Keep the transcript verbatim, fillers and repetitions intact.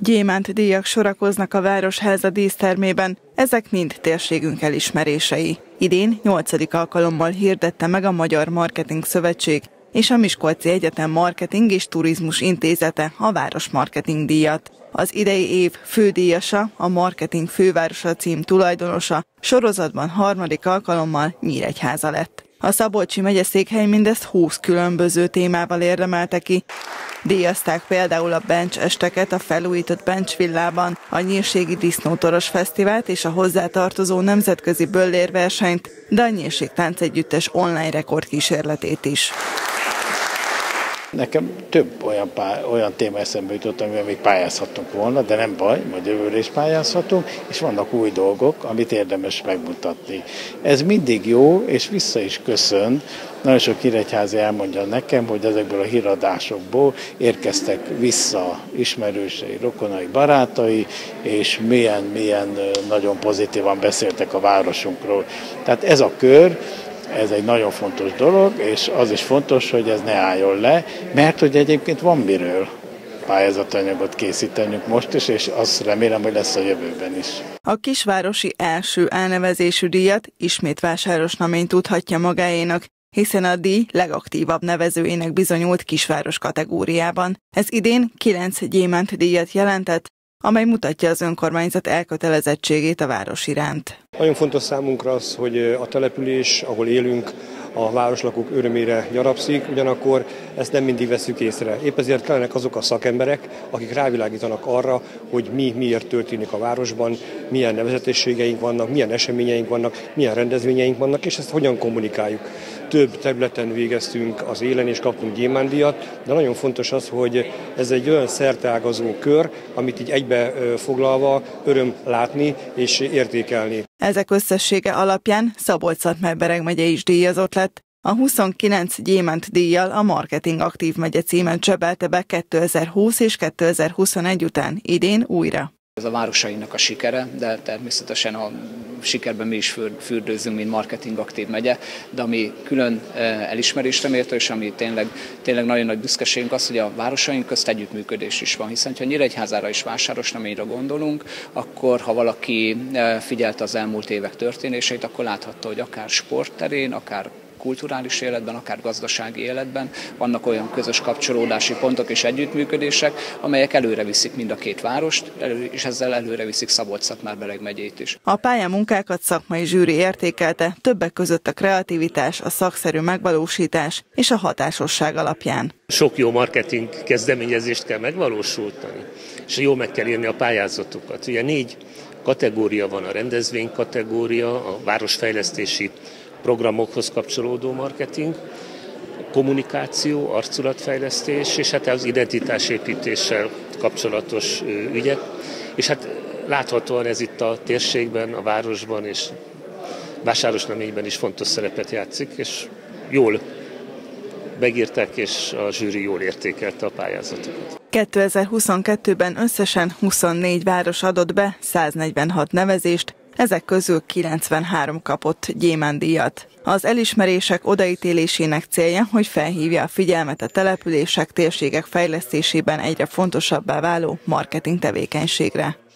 Gyémánt díjak sorakoznak a Városháza dísztermében, ezek mind térségünk elismerései. Idén nyolcadik alkalommal hirdette meg a Magyar Marketing Szövetség és a Miskolci Egyetem Marketing és Turizmus Intézete a Városmarketing díjat. Az idei év fődíjasa, a Marketing Fővárosa cím tulajdonosa sorozatban harmadik alkalommal Nyíregyháza lett. A Szabolcsi megyeszékhely mindezt húsz különböző témával érdemelte ki. Díjazták például a Bencs esteket a felújított Bencs villában, a Nyírségi Disznótoros Fesztivált és a hozzátartozó nemzetközi böllérversenyt, de a Nyírség Táncegyüttes online rekordkísérletét is. Nekem több olyan, pá, olyan téma eszembe jutott, amivel még pályázhatunk volna, de nem baj, majd jövőre is pályázhatunk, és vannak új dolgok, amit érdemes megmutatni. Ez mindig jó, és vissza is köszön. Nagyon sok nyíregyházi elmondja nekem, hogy ezekből a híradásokból érkeztek vissza ismerősei, rokonai, barátai, és milyen, milyen nagyon pozitívan beszéltek a városunkról. Tehát ez a kör, ez egy nagyon fontos dolog, és az is fontos, hogy ez ne álljon le, mert hogy egyébként van miről pályázatanyagot készítenünk most is, és azt remélem, hogy lesz a jövőben is. A kisvárosi első elnevezésű díjat ismét Vásárosnamény tudhatja magáénak, hiszen a díj legaktívabb nevezőjének bizonyult kisváros kategóriában. Ez idén kilenc Gyémánt díjat jelentett, amely mutatja az önkormányzat elkötelezettségét a város iránt. Nagyon fontos számunkra az, hogy a település, ahol élünk, a városlakók örömére gyarapszik, ugyanakkor ezt nem mindig veszük észre. Épp ezért kellenek azok a szakemberek, akik rávilágítanak arra, hogy mi miért történik a városban, milyen nevezetességeink vannak, milyen eseményeink vannak, milyen rendezvényeink vannak, és ezt hogyan kommunikáljuk. Több területen végeztünk az élen, és kaptunk Gyémánt-díjat, de nagyon fontos az, hogy ez egy olyan szerteágazó kör, amit így egybe foglalva öröm látni és értékelni. Ezek összessége alapján Szabolcs-Szatmár-Bereg megye is díjazott lett. A huszonkilenc Gyémánt díjjal a Marketing Aktív megye címet csebelte be kétezer-húsz és kétezer-huszonegy után, idén újra. Ez a városainak a sikere, de természetesen a sikerben mi is fürdőzünk, mint Marketing Aktív megye, de ami külön elismerésre méltó, és ami tényleg, tényleg nagyon nagy büszkeségünk az, hogy a városaink közt együttműködés is van, hiszen ha Nyíregyházára és Vásárosnaményre gondolunk, akkor ha valaki figyelte az elmúlt évek történéseit, akkor láthatta, hogy akár sportterén, akár kulturális életben, akár gazdasági életben vannak olyan közös kapcsolódási pontok és együttműködések, amelyek előre viszik mind a két várost, és ezzel előre viszik Szabolcs-Szatmár-Bereg megyét is. A pályamunkákat szakmai zsűri értékelte, többek között a kreativitás, a szakszerű megvalósítás és a hatásosság alapján. Sok jó marketing kezdeményezést kell megvalósítani, és jó meg kell írni a pályázatokat. Ugye négy kategória van: a rendezvény kategória, a városfejlesztési programokhoz kapcsolódó marketing, kommunikáció, arculatfejlesztés, és hát az identitásépítéssel kapcsolatos ügyek. És hát láthatóan ez itt a térségben, a városban és Vásárosnaményben is fontos szerepet játszik, és jól megírták, és a zsűri jól értékelte a pályázatokat. kétezer-huszonkettőben összesen huszonnégy város adott be száznegyvenhat nevezést, ezek közül kilencvenhárom kapott Gyémánt-díjat. Az elismerések odaítélésének célja, hogy felhívja a figyelmet a települések, térségek fejlesztésében egyre fontosabbá váló marketing tevékenységre.